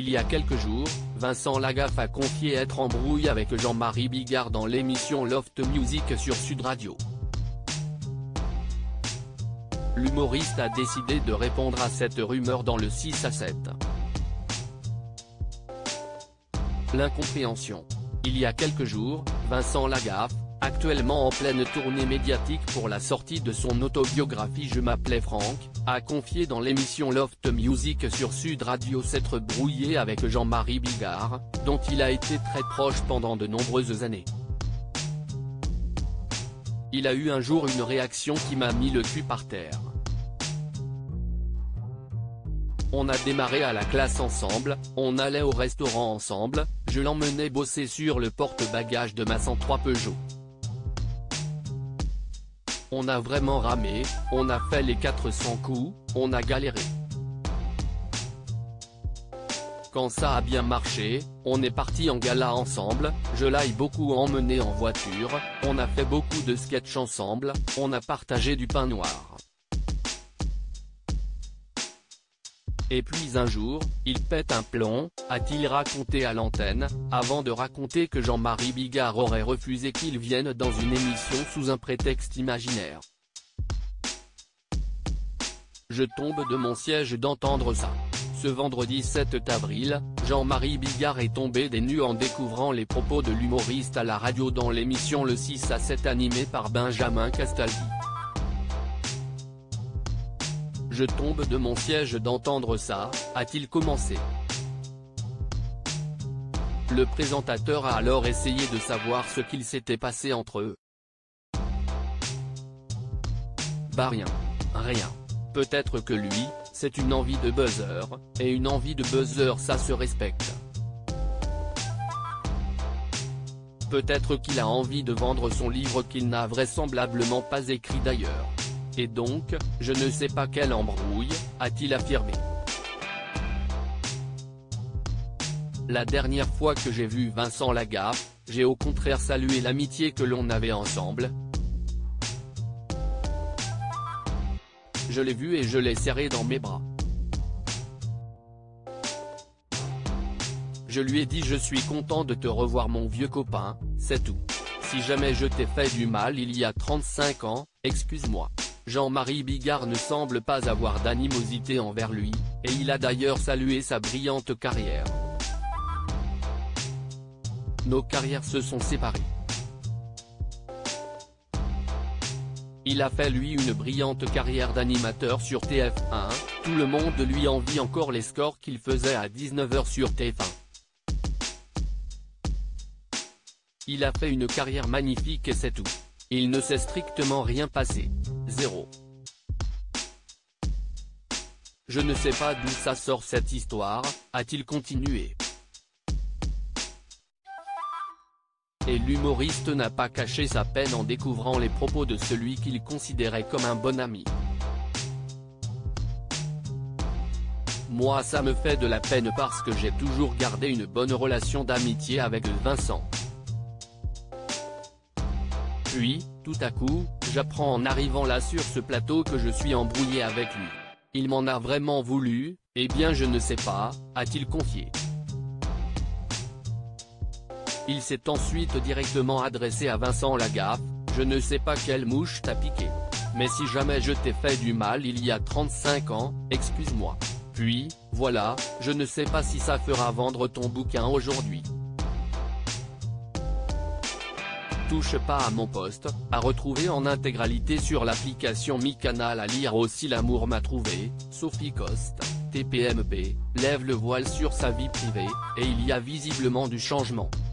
Il y a quelques jours, Vincent Lagaffe a confié être en brouille avec Jean-Marie Bigard dans l'émission Loft Music sur Sud Radio. L'humoriste a décidé de répondre à cette rumeur dans le 6 à 7. L'incompréhension. Il y a quelques jours, Vincent Lagaffe, actuellement en pleine tournée médiatique pour la sortie de son autobiographie Je m'appelais Franck, a confié dans l'émission Loft Music sur Sud Radio s'être brouillé avec Jean-Marie Bigard, dont il a été très proche pendant de nombreuses années. Il a eu un jour une réaction qui m'a mis le cul par terre. On a démarré à la classe ensemble, on allait au restaurant ensemble, je l'emmenais bosser sur le porte-bagages de ma 103 Peugeot. On a vraiment ramé, on a fait les 400 coups, on a galéré. Quand ça a bien marché, on est parti en gala ensemble, je l'ai beaucoup emmené en voiture, on a fait beaucoup de sketchs ensemble, on a partagé du pain noir. Et puis un jour, il pète un plomb, a-t-il raconté à l'antenne, avant de raconter que Jean-Marie Bigard aurait refusé qu'il vienne dans une émission sous un prétexte imaginaire. Je tombe de mon siège d'entendre ça. Ce vendredi 7 avril, Jean-Marie Bigard est tombé des nues en découvrant les propos de l'humoriste à la radio dans l'émission Le 6 à 7 animée par Benjamin Castaldi. Je tombe de mon siège d'entendre ça, a-t-il commencé. Le présentateur a alors essayé de savoir ce qu'il s'était passé entre eux. Bah rien. Peut-être que lui, c'est une envie de buzzer, et une envie de buzzer ça se respecte. Peut-être qu'il a envie de vendre son livre qu'il n'a vraisemblablement pas écrit d'ailleurs. Et donc, je ne sais pas quelle embrouille, a-t-il affirmé. La dernière fois que j'ai vu Vincent Lagaffe, j'ai au contraire salué l'amitié que l'on avait ensemble. Je l'ai vu et je l'ai serré dans mes bras. Je lui ai dit je suis content de te revoir mon vieux copain, c'est tout. Si jamais je t'ai fait du mal il y a 35 ans, excuse-moi. Jean-Marie Bigard ne semble pas avoir d'animosité envers lui, et il a d'ailleurs salué sa brillante carrière. Nos carrières se sont séparées. Il a fait lui une brillante carrière d'animateur sur TF1, tout le monde lui envie encore les scores qu'il faisait à 19h sur TF1. Il a fait une carrière magnifique et c'est tout. Il ne s'est strictement rien passé. Zéro. Je ne sais pas d'où ça sort cette histoire, a-t-il continué. Et l'humoriste n'a pas caché sa peine en découvrant les propos de celui qu'il considérait comme un bon ami. Moi ça me fait de la peine parce que j'ai toujours gardé une bonne relation d'amitié avec Vincent. Puis, tout à coup, j'apprends en arrivant là sur ce plateau que je suis embrouillé avec lui. Il m'en a vraiment voulu, eh bien je ne sais pas, a-t-il confié. Il s'est ensuite directement adressé à Vincent Lagaffe, je ne sais pas quelle mouche t'a piqué. Mais si jamais je t'ai fait du mal il y a 35 ans, excuse-moi. Puis, voilà, je ne sais pas si ça fera vendre ton bouquin aujourd'hui. Touche pas à mon poste, à retrouver en intégralité sur l'application Mi-Canal, à lire aussi L'amour m'a trouvé, Sophie Coste, TPMP, lève le voile sur sa vie privée, et il y a visiblement du changement.